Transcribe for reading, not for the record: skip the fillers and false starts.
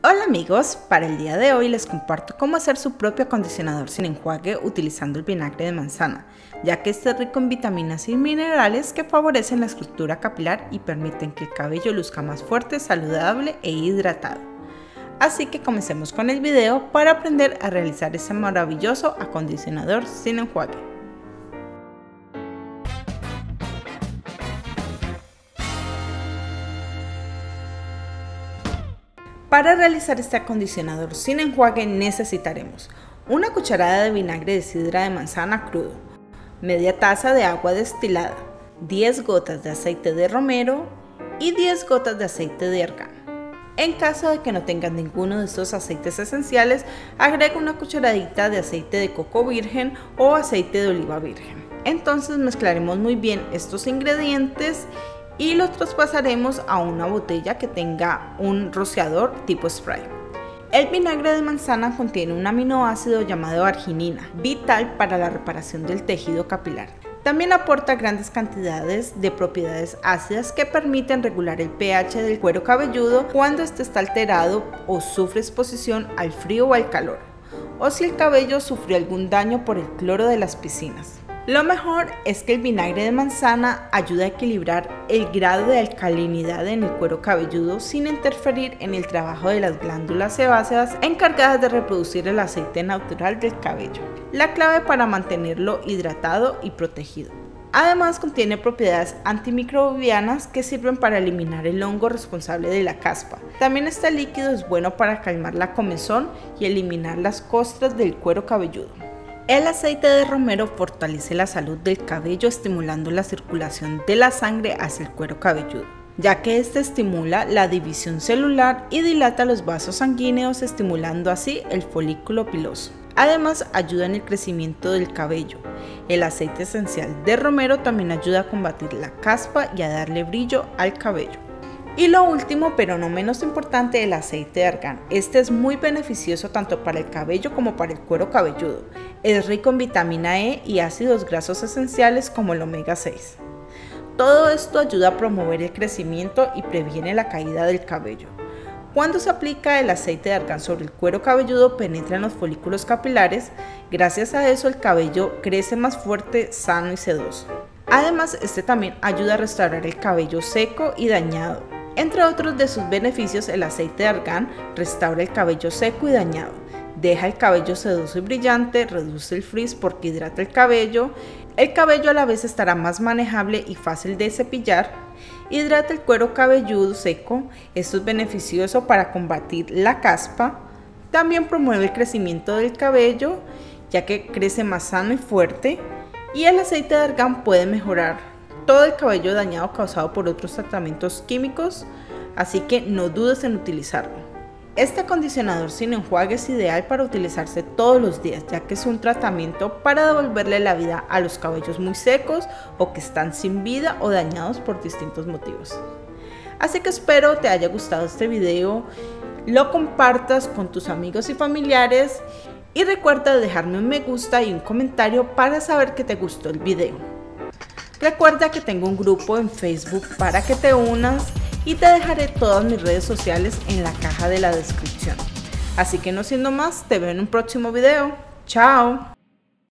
Hola amigos, para el día de hoy les comparto cómo hacer su propio acondicionador sin enjuague utilizando el vinagre de manzana, ya que este es rico en vitaminas y minerales que favorecen la estructura capilar y permiten que el cabello luzca más fuerte, saludable e hidratado. Así que comencemos con el video para aprender a realizar este maravilloso acondicionador sin enjuague. Para realizar este acondicionador sin enjuague necesitaremos una cucharada de vinagre de sidra de manzana crudo, media taza de agua destilada, 10 gotas de aceite de romero y 10 gotas de aceite de argán. En caso de que no tengan ninguno de estos aceites esenciales, agrega una cucharadita de aceite de coco virgen o aceite de oliva virgen. Entonces mezclaremos muy bien estos ingredientes y los traspasaremos a una botella que tenga un rociador tipo spray. El vinagre de manzana contiene un aminoácido llamado arginina, vital para la reparación del tejido capilar. También aporta grandes cantidades de propiedades ácidas que permiten regular el pH del cuero cabelludo cuando este está alterado o sufre exposición al frío o al calor, o si el cabello sufrió algún daño por el cloro de las piscinas. Lo mejor es que el vinagre de manzana ayuda a equilibrar el grado de alcalinidad en el cuero cabelludo sin interferir en el trabajo de las glándulas sebáceas encargadas de reproducir el aceite natural del cabello, la clave para mantenerlo hidratado y protegido. Además contiene propiedades antimicrobianas que sirven para eliminar el hongo responsable de la caspa. También este líquido es bueno para calmar la comezón y eliminar las costras del cuero cabelludo. El aceite de romero fortalece la salud del cabello estimulando la circulación de la sangre hacia el cuero cabelludo, ya que este estimula la división celular y dilata los vasos sanguíneos, estimulando así el folículo piloso. Además, ayuda en el crecimiento del cabello. El aceite esencial de romero también ayuda a combatir la caspa y a darle brillo al cabello. Y lo último, pero no menos importante, el aceite de argán. Este es muy beneficioso tanto para el cabello como para el cuero cabelludo. Es rico en vitamina E y ácidos grasos esenciales como el omega 6. Todo esto ayuda a promover el crecimiento y previene la caída del cabello. Cuando se aplica el aceite de argán sobre el cuero cabelludo, penetra en los folículos capilares. Gracias a eso el cabello crece más fuerte, sano y sedoso. Además, este también ayuda a restaurar el cabello seco y dañado. Entre otros de sus beneficios, el aceite de argán restaura el cabello seco y dañado, deja el cabello sedoso y brillante, reduce el frizz porque hidrata el cabello a la vez estará más manejable y fácil de cepillar, hidrata el cuero cabelludo seco, esto es beneficioso para combatir la caspa, también promueve el crecimiento del cabello ya que crece más sano y fuerte, y el aceite de argán puede mejorar todo el cabello dañado causado por otros tratamientos químicos, así que no dudes en utilizarlo. Este acondicionador sin enjuague es ideal para utilizarse todos los días, ya que es un tratamiento para devolverle la vida a los cabellos muy secos o que están sin vida o dañados por distintos motivos. Así que espero te haya gustado este video, lo compartas con tus amigos y familiares y recuerda dejarme un me gusta y un comentario para saber que te gustó el video. Recuerda que tengo un grupo en Facebook para que te unas y te dejaré todas mis redes sociales en la caja de la descripción. Así que no siendo más, te veo en un próximo video. ¡Chao!